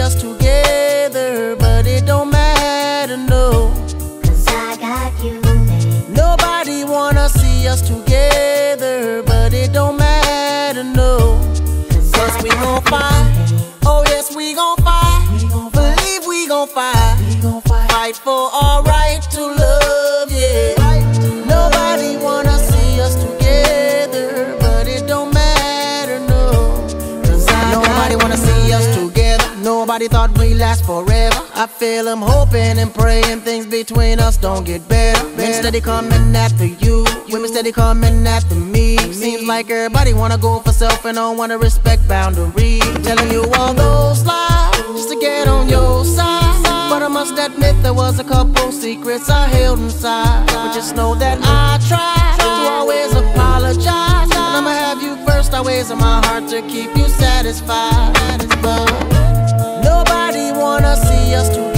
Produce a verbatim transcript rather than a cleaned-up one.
us together, but it don't matter, no. Cause I got you, babe. Nobody wanna see us together, but it don't matter, no. Cause we gon' fight, oh yes we gon' fight. Believe we gon' fight, fight for our right to love, yeah. Nobody wanna see us together, but it don't matter, no. Cause I nobody wanna see us together. Nobody thought we'd last forever. I feel I'm hoping and praying things between us don't get better. Men steady coming after you, women steady coming after me. Seems like everybody wanna go for self and don't wanna respect boundaries. Telling you all those lies just to get on your side. But I must admit there was a couple secrets I held inside. But just know that I tried to always apologize, and I'ma have you first always in my heart to keep you satisfied. But nobody wanna see us together.